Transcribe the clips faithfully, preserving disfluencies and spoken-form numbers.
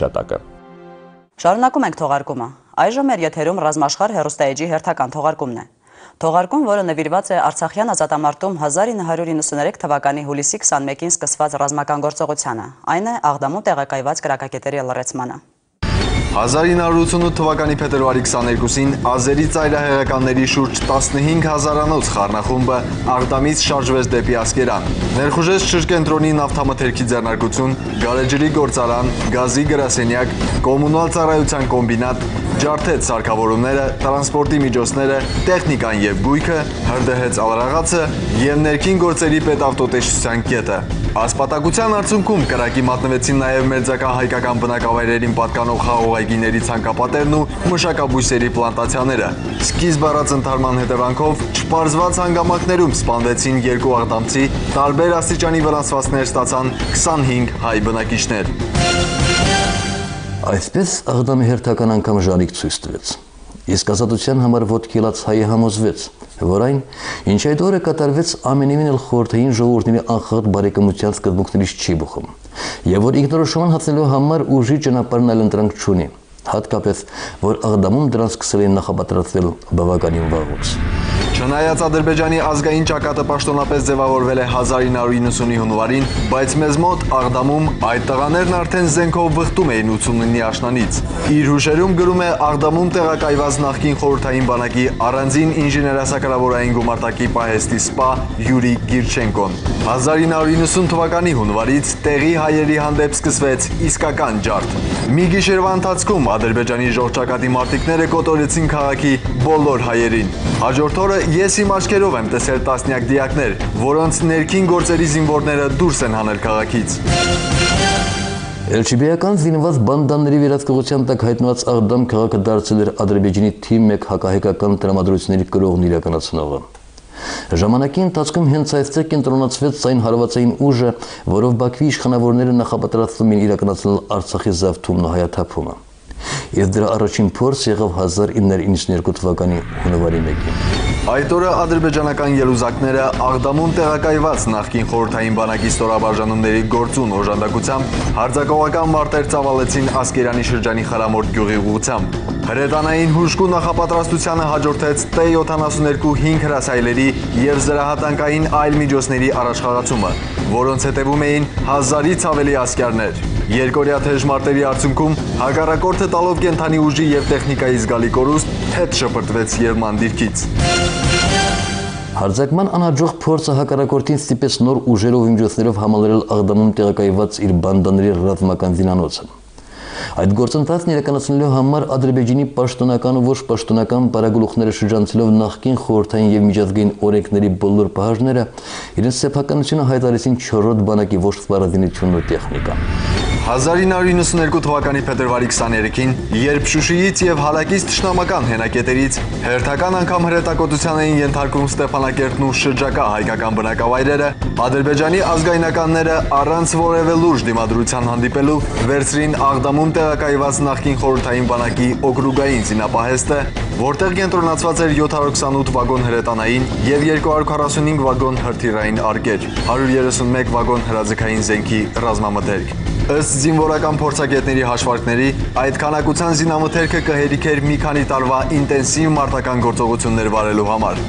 հռչատակը։ Շարունակում ենք թողարկումը։ Այժմ մեր եթերում ռազմաշխարհ հեռուստաէջի հերթական թողարկումն է։ Թողարկում, որը նվիրված է Արցախյան ազատամարտում հազար ինը հարյուր իննսուներեք թվականի հուլիսի քսանմեկին սկսված ռազմական գործողությանը, այն է Աղդամում տեղակայված կրակակետերի լռեցմանը։ հազար ինը հարյուր ութսունութ թվականի փետրվարի քսաներկուսին ազերի ծայրահեղականների շուրջ տասնհինգ հազարանոց խառնախումբը Աղդամից շարժվեց դեպի Ասկերան, ներխուժեց շրջկենտրոնի նավթամթերքի ձեռնարկություն, գարեջրի գործարան, գազի գրասենյակ, կոմունալ ծառայության կոմբինատ, ջարդեց սարքավորումները, տրանսպորտի միջոցները, տեխնիկան և գույքը, հրդեհեց ալրաղացը և ներքին գործերի պետավտոտեսչության կետը։ Ասպատակության արդյունքում կրակի մատնվեցին նաև մերձակա հայկական բնակավայրերին պատկանող խաղողայգիների ցանկապատերն ու մշակաբույսերի պլանտացիաները։ Սկիզբ առած ընթարման հետևանքով չպարզված հանգամանքներում սպանվեցին երկու աղդամցի, տարբեր աստիճանի վնասվածքներ ստացան քսանհինգ հայ բնակիչներ։ Այսպես Աղդամի հերթական անգամ ժանիք ցույց տվեց։ Իսկ ազատության համար ոտքի ելած հայը համոզվեց, որ այն, ինչ այդ օրը կատարվեց, ամենևին էլ խորհրդային ժողովուրդների անխախտ բարեկամության սկզբունքներից չի բխում, եւ որ ինքնորոշման հացնելու համար ուժի ճանապարհն այլ ընտրանք չունի, հատկապես, որ Աղդամում դրանց սկսել են նախապատրաստվել բավականին վաղուց։ Չնայած Ադրբեջանի ազգային ճակատը պաշտոնապես ձևավորվել է հազար ինը հարյուր իննսունի հունվարին, բայց մեզ մոտ Աղդամում այդ տղաներն արդեն զենքով վխտում էին ութսունինի աշնանից։ Իր հուշերում գրում է Աղդամում տեղակայված նախկին խորհրդային բանակի առանձին ինժեներասակրավորային գումարտակի պահեստի սպա Յուրի Գիրչենկոն։ հազար ինը հարյուր իննսուն թվականի հունվարից տեղի հայերի հանդեպ սկսվեց իսկական ջարդ։ Մի գիշերվա ընթացքում Ադրբեջանի ժողջակատի մարտիկները կոտորեցին քաղաքի բոլոր հայերին։ Հաջորդ օրը ես իմ աչքերով եմ տեսել տասնյակ դիակներ, որոնց ներքին գործերի զինվորները դուրս են հանել քաղաքից։ Էլչիբեական զինված բանդաների վերահսկողության տակ հայտնված Աղդամ քաղաքը դարձել էր Ադրբեջանի թիվ մեկ հակահայկական տրամադրությունների կրողն իրականացնողը։ Ժամանակի ընթացքում հենց այստեղ կենտրոնացվեց այն հարվածային ուժը, որով Բաքվի իշխանավորները նախապատրաստվում են իրականացնել Արցախի զավթումն ու հայաթափումը։ Եվ դրա առաջին փորձ եղավ հազար ինը հարյուր իննսուններկու թվականի հունվարի մեկին։ Այդ օրը ադրբեջանական ելուզակները Աղդամում տեղակայված նախկին խորհրդային բանակի ստորաբաժանումների գործուն օժանդակությամբ հարձակողական մարտեր ծավալեցին Ասկերանի շրջանի Խարամորդ գյուղի ուղղությամբ։ Հրետանային հուժկու նախապատրաստությանը հաջորդեց Տ յոթանասուններկու հինգ հրասայլերի և զրահատանկային այլ միջոցների առաջխաղացումը, որոնց հետևում էին հազարից ավելի ասկյարներ։ Երկօրյա թեժ մարտերի արդյունքում հակառակորդը տալով կենդանի ուժի և տեխնիկայի զգալի կորուստ հետ շպրտվեց Երման դիրքից։ Հարձակման անհաջող փորձը հակառակորդին ստիպեց նոր ուժերով ու միջոցներով համալրել Աղդամում տեղակայված իր բանդաների ռազմական զինանոցը։ Այդ գործընթացն իրականացնելու համար Ադրբեջանի պաշտոնական ու ոչ պաշտոնական պարագլուխները շրջանցելով նախկին խորհրդային և միջազգային օրենքների բոլոր պահանջները իրենց սեփականությունը հայտարարեցին չորրորդ բանակի ոչ սպառազինությունն ու տեխնիկան։ հազար ինը հարյուր իննսուններկու թվականի փետրվարի քսաներեքին, երբ Շուշիից և Հալակից թշնամական հենակետերից հերթական անգամ հրետակոծության էին ենթարկվում Ստեփանակերտն ու շրջակա հայկական բնակավայրերը, Ադրբեջանի ազգայնականները առանց որևէ լուրջ դիմադրության հանդիպելու վերցրին Աղդամում տեղակայված նախկին խորհրդային բանակի օկրուգային զինապահեստը, որտեղ կենտրոնացված էր յոթ հարյուր քսանութ վագոն հրետանային և երկու հարյուր քառասունհինգ վագոն հրթիռային արկեր, հարյուր երեսունմեկ վագոն հրաձգային զենքի ռազմամթերք։ Ըստ զինվորական փորձագետների հաշվարկների, այդ քանակության զինամթերքը կհերիքեր մի քանի տարվա ինտենսիվ մարտական գործողություններ վարելու համար։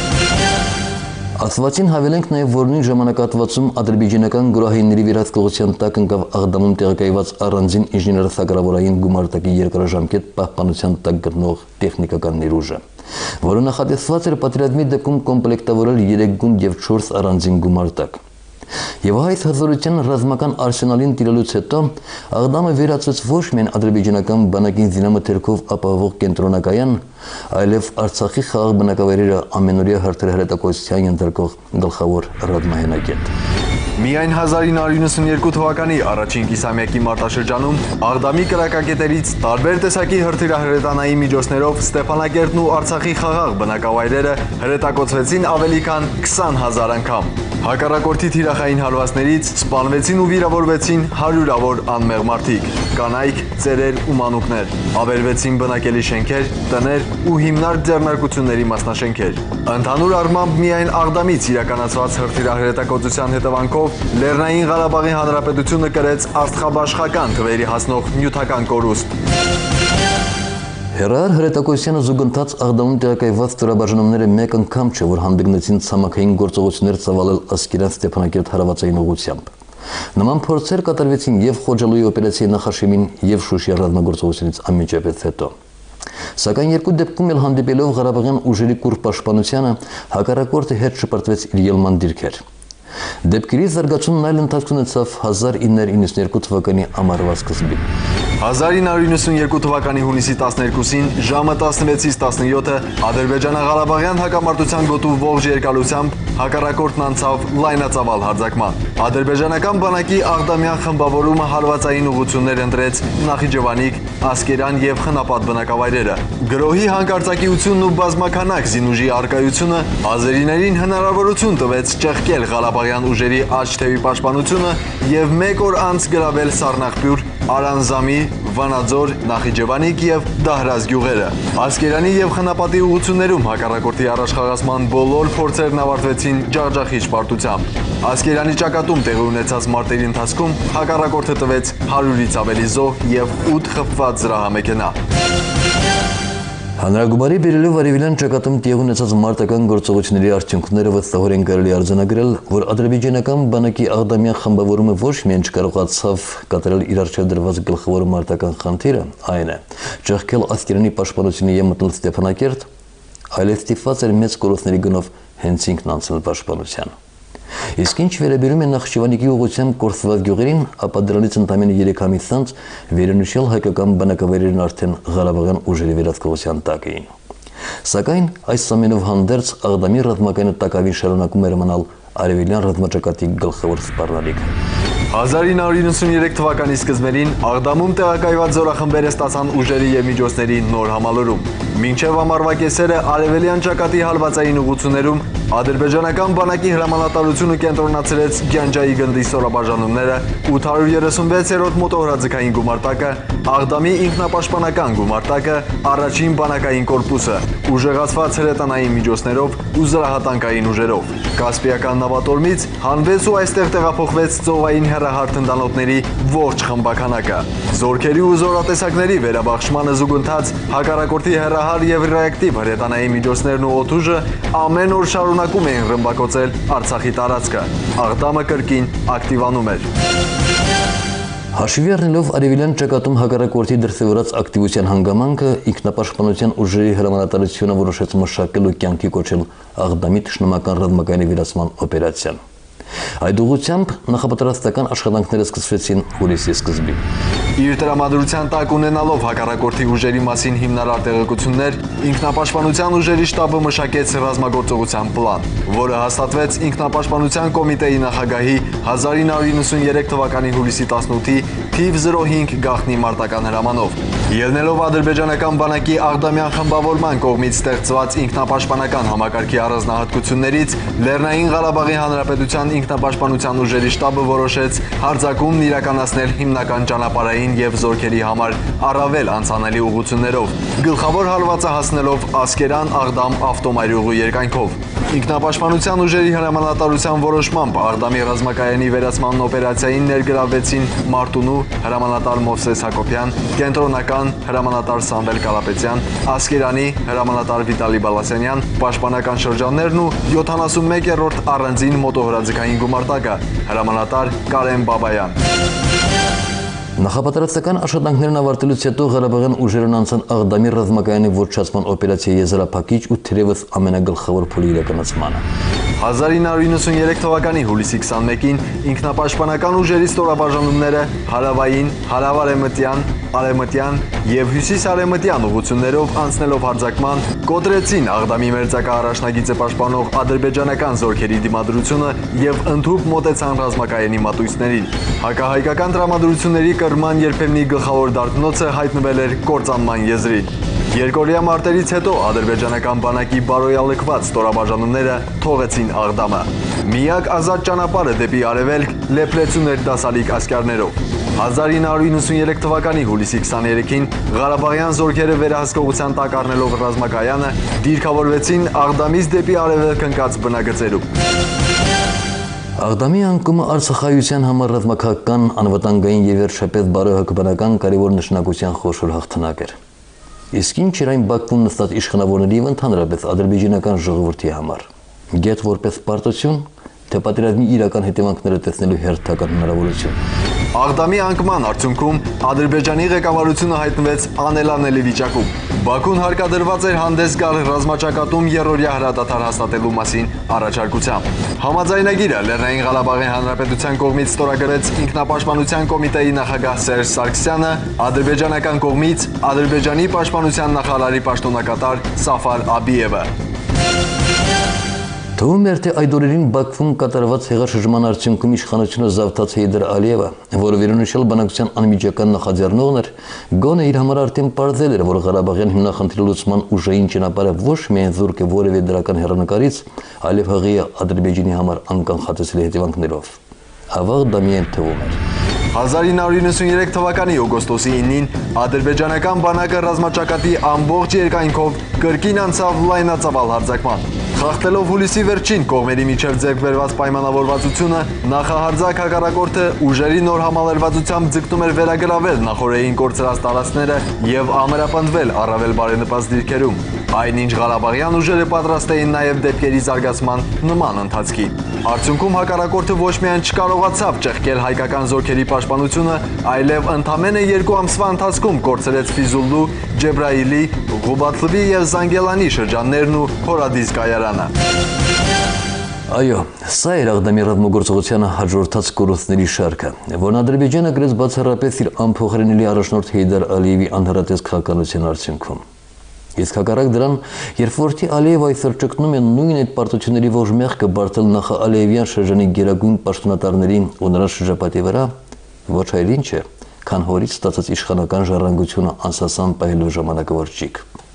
Ասվածին հավելենք նաև, որ նույն ժամանակահատվածում ադրբեջանական գրոհայինների վերահսկողության տակ ընկավ Աղդամում տեղակայված առանձին ինժեներասակրավորային գումարտակի երկարաժամկետ պահպանության տակ գտնող տեխնիկական ներուժը, որը նախատեսված էր պատերազմի դեպքում կոմպլեկտավորել երեք գունդ և չորս առանձին գումարտակ։ Եվ այս հզորության ռազմական արսենալին տիրելուց հետո Աղդամը վերածվեց ոչ միայն ադրբեջանական բանակին զինամթերքով ապահովող կենտրոնակայան, այլև Արցախի խաղաղ բնակավայրերը ամենօրյա հրթիռահրետակոծության ենթարկող գլխավոր ռազմահենակետ։ Միայն հազար ինը հարյուր իննսուններկու թվականի առաջին կիսամյակի մարտաշրջանում Աղդամի կրակակետերից տարբեր տեսակի հրթիռահրետանային միջոցներով Ստեփանակերտն ու Արցախի խաղաղ բնակավայրերը հրետակոծվեցին ավելի քան քսան հազար անգամ։ Հակառակորդի թիրախային հարվածներից սպանվեցին ու վիրավորվեցին հարյուրավոր անմեղ մարդիկ, կանայք, ծերեր ու մանուկներ, ավերվեցին բնակելի շենքեր, տներ ու հիմնարկ ձեռնարկությունների մասնաշենքեր։ Ընդհանուր առմամբ միայն Աղդամից իրականացված հրթիռահրետակոծության հետևանքով պատճառով Լեռնային Ղարաբաղի Հանրապետությունը կրեց աստղաբաշխական թվերի հասնող նյութական կորուստ։ Հերար հրետակոյությանը զուգընթաց աղդամում տեղակայված ստորաբաժանումները մեկ անգամ չէ, որ հանդգնեցին ցամաքային գործողություններ ծավալել Ասկերան Ստեփանակերտ հարավածային ուղղությամբ։ Նման փորձեր կատարվեցին եւ Խոջալույի օպերացիայի նախաշեմին եւ Շուշի ռազմագործողությունից անմիջապես հետո։ Սակայն երկու դեպքում էլ հանդիպելով Ղարաբաղյան ուժերի կուռ պաշտպանությանը հակառակորդը հետ շպրտվեց իր ելման դիրքեր։ Դեպքերի զարգացումն այլ ընթացք ունեցավ հազար ինը հարյուր իննսուններկու թվականի ամառվա սկզբին։ հազար ինը հարյուր իննսունյերկու թվականի հունիսի տասներկուսին ժամը տասնվեցից տասնյոթը Ադրբեջանա-Ղարաբաղյան հակամարտության գոտու ողջ երկարությամբ հակառակորդն անցավ լայնածավալ հարձակման։ Ադրբեջանական բանակի աղդամյան խմբավորումը հարվածային ուղղություններ ընտրեց Նախիջևանիկ, Ասկերան եւ Խնապատ բնակավայրերը։ Գրոհի հանկարծակիությունն ու բազմաքանակ զինուժի արկայությունը ազերիներին հնարավորություն տվեց ճեղքել Ղարաբաղյան ուժերի աջ թևի պաշտպանությունը եւ մեկ օր անց գրավել Սառնախբյուր, Արանզամի, Վանաձոր, Նախիջևանիկ եւ Դահրազ գյուղերը։ Ասկերանի եւ Խնապատի ուղղություններում հակառակորդի առաջխաղացման բոլոր փորձերն ավարտվեցին ջախջախիչ պարտությամբ։ Ասկերանի ճակատում տեղի ունեցած մարտերի ընթացքում հակառակորդը տվեց հարյուրից ավելի զոհ եւ ութ խփված զրահամեքենա։ Հանրագումարի բերելով արևելյան ճակատում տեղի ունեցած մարտական գործողությունների արդյունքները վստահորեն կարելի արձանագրել, որ ադրբեջանական բանակի աղդամյան խմբավորումը ոչ միայն չկարողացավ կատարել իր առջև դրված գլխավոր մարտական խնդիրը, այն է ճեղքել Ասկերանի պաշտպանությունը եւ մտնել Ստեփանակերտ, այլև ստիպված էր մեծ կորուստների գնով հենց ինքն անցնել պաշտպանության։ Իսկ ինչ վերաբերում է Նախճեվանիկի ուղղությամբ կորսված գյուղերին, ապա դրանից ընդամենը երեք ամիս անց վերոնշյալ հայկական բնակավայրերն արդեն Ղարաբաղյան ուժերի վերահսկողության տակ էին։ Սակայն այս ամենով հանդերձ աղդամի ռազմակայանը տակավին շարունակում էր մնալ արևելյան ռազմաճակատի գլխավոր սպառնալիքը։ հազար ինը հարյուր իննսունյերեք թվականի սկզբերին աղդամում տեղակայված զորախմբերը ստացան ուժերի եւ միջոցների նոր համալրում։ Մինչև ամառվա կեսերը արևելյան ճակատի հարվածային ուղղություններում ադրբեջանական բանակի հրամանատարությունը կենտրոնացրեց Գյանջայի գնդի ստորաբաժանումները, ութ հարյուր երեսունվեցերորդ մոտոհրաձգային գումարտակը, Աղդամի ինքնապաշտպանական գումարտակը, առաջին բանակային կորպուսը, ուժեղացված հրետանային միջոցներով ու զրահատանկային ուժերով։ Կասպիական նավատորմից հանվեց ու այստեղ տեղափոխվեց ծովային հեռահար թնդանոթների ողջ խմբականակը։ Զորքերի ու զորատեսակների վերաբաշխմանը զուգընթաց հակառակորդի հեռահար եւ ռեակտիվ հրետանային միջոցներն ու օդուժը ամեն օր շարունակում էին ռմբակոծել Արցախի տարածքը։ Աղդամը կրկին ակտիվանում էր։ Հաշվի առնելով արևելյան ճակատում հակառակորդի դրսևորած ակտիվության հանգամանքը, ինքնապաշտպանության ուժերի հրամանատարությունը որոշեց մշակել ու կյանքի կոչել Աղդամի թշնամական ռազմակայանի վերացման օպերացիան։ Այդ ուղղությամբ նախապատրաստական աշխատանքները սկսվեցին հուլիսի սկզբին։ Իր տրամադրության տակ ունենալով հակառակորդի ուժերի մասին հիմնարար տեղեկություններ, ինքնապաշտպանության ուժերի շտաբը մշակեց ռազմագործողության պլան, որը հաստատվեց ինքնապաշտպանության կոմիտեի նախագահի հազար ինը հարյուր իննսունյերեք թվականի հուլիսի տասնութի թիվ զրո հինգ գաղտնի մարտական հրամանով։ Ելնելով ադրբեջանական բանակի աղդամյան խմբավորման կողմից ստեղծված ինքնապաշտպանական համակարգի առանձնահատկություններից, Լեռնային Ղարաբաղի Հանրապետության ինքնապաշտպանության ուժերի շտաբը որոշեց հարձակումն իրականացնել հիմնական ճանապարհային եւ զորքերի համար առավել անցանելի ուղղություններով, գլխավոր հարվածը հասնելով Ասկերան-Աղդամ ավտոմայրուղու երկայնքով։ Ինքնապաշտպանության ուժերի հրամանատարության որոշմամբ Աղդամի ռազմակայանի վերացման օպերացիային ներգրավվեցին Մարտունու հրամանատար Մովսես Հակոբյան, կենտրոնական հրամանատար Սամվել Կարապետյան, Ասկերանի հրամանատար Վիտալի Բալասյանյան, պաշտպանական շրջաններն ու յոթանասունմեկերորդ առանձին մոտոհրաձգային գումարտակը, հրամանատար Կարեն Բաբայան։ Նախապատրաստական աշխատանքներն ավարտելուց հետո Ղարաբաղյան ուժերն անցան Աղդամի ռազմակայանի ոչնչացման օպերացիայի եզրափակիչ ու թերևս ամենագլխավոր փուլի իրականացմանը։ հազար ինը հարյուր իննսունյերեք թվականի հուլիսի քսանմեկին ինքնապաշտպանական ուժերի ստորաբաժանումները հարավային, հարավարեմտյան, արեմտյան եւ հյուսիս-արեմտյան ուղղություններով անցնելով հարձակման կոտրեցին Աղդամի մերձակա առաջնագիծը պաշտպանող ադրբեջանական զորքերի դիմադրությունը եւ ընդհուպ մոտեցան ռազմակայանի մատույցներին։ Հակահայկական տրամադրությունների կրման երբեմնի գլխավոր դարբնոցը հայտնվել էր կործանման եզրին։ Երկօրյա մարտերից հետո ադրբեջանական բանակի բարոյալքված ստորաբաժանումները թողեցին Աղդամը։ Միակ ազատ ճանապարհը դեպի արևելք լեփլեցուն էր դասալիկ ասկարներով։ հազար ինը հարյուր իննսունյերեք թվականի հուլիսի քսաներեքին Ղարաբաղյան զորքերը վերահսկողության տակ առնելով ռազմակայանը դիրքավորվեցին Աղդամից դեպի արևելք ընկած բնագծերում։ Աղդամի անկումը Արցախայության համար ռազմաքաղաքական, անվտանգային եւ վերջապես բարոյահոգեբանական կարևոր նշանակության խոշոր հաղթանակ էր։ Իսկ ինչ էր այն Բաքվում նստած իշխանավորների եւ ընդհանրապես ադրբեջանական ժողովրդի համար։ Գետ որպես պարտություն, թե պատերազմի իրական հետևանքները տեսնելու հերթական հնարավորություն։ Աղդամի անկման արդյունքում Ադրբեջանի ղեկավարությունը հայտնվեց անելանելի վիճակում։ Բաքուն հարկադրված էր հանդես գալ ռազմաճակատում երրորդյա հրադադար հաստատելու մասին առաջարկությամբ։ Համաձայնագիրը Լեռնային Ղարաբաղի Հանրապետության կողմից ստորագրեց Ինքնապաշտպանության կոմիտեի նախագահ Սերժ Սարգսյանը, ադրբեջանական կողմից Ադրբեջանի պաշտպանության նախարարի պաշտոնակատար Սաֆար Աբիևը։ Թվում էր, թե այդ օրերին Բաքվում կատարված հեղաշրջման արդյունքում իշխանությունը զավթած Հեյդար Ալիևը, որը վերոնշյալ բանակցության անմիջական նախաձեռնողն էր, գոնե իր համար արդեն պարզել էր, որ Ղարաբաղյան հիմնախնդրի լուծման ուժային ճանապարհը ոչ միայն զուրկ է որևէ դրական հեռանկարից, այլև հղի է Ադրբեջանի համար անկանխատեսելի հետևանքներով։ Ավաղ դա միայն թվում էր։ հազար ինը հարյուր նվաթ թվականի օգոստոսի ինին ադրբեջանական բանակը ռազմաճակատի ամբողջ երկայնքով կրկին անցավ լայնածավալ հարձակման։ Խախտելով հուլիսի վերջին կողմերի միջև ձեռք բերված պայմանավորվածությունը, նախահարձակ հակառակորդը ուժերի նոր համալրվածությամբ ձգտում էր վերագրավել նախորդային կորցրած տարածքները եւ ամրապնդվել առավել բարենպաստ դիրքերում։ Այնինչ Ղարաբաղյան ուժերը պատրաստ էին նաև դեպքերի զարգացման նման ընթացքի։ Արդյունքում հակառակորդը ոչ միայն չկարողացավ ճեղքել հայկական զորքերի պաշտպանությունը, այլև ընդամենը երկու ամսվա ընթացքում կորցրեց Ֆիզուլլու, Ջեբրայիլի, Ղուբաթլվի եւ Զանգելանի շրջաններն ու Հորադիս կայարանը։ Այո, սա էր Աղդամի ռազմագործողությանը հաջորդած կորուստների շարքը, որն Ադրբեջանը գրեց բացառապես իր անփոխարինելի առաջնորդ Հեյդար Ալիևի անհրատես քաղաքականության արդյունքում։ Իսկ հակառակ դրան, երբ որդի Ալիևը այսօր ճգնում է նույն այդ պարտությունների ողջ մեղքը բարդել նախաալիևյան շրջանի գերագույն պաշտոնատարների ու նրանց շրջապատի վրա, ոչ այլ ինչ է, քան հորից ստացած իշխանական ժառանգությունը անսասան պահելու ժամանակավորչիկ։